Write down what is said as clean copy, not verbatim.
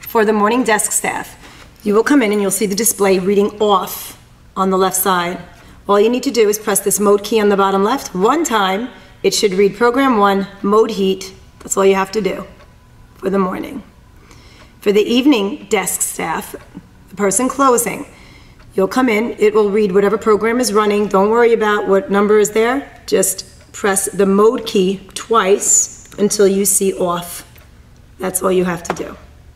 For the morning desk staff, you will come in and you'll see the display reading off on the left side. All you need to do is press this mode key on the bottom left one time. It should read program 1, mode heat. That's all you have to do for the morning. For the evening desk staff, the person closing, you'll come in, it will read whatever program is running. Don't worry about what number is there. Just press the mode key twice until you see off. That's all you have to do.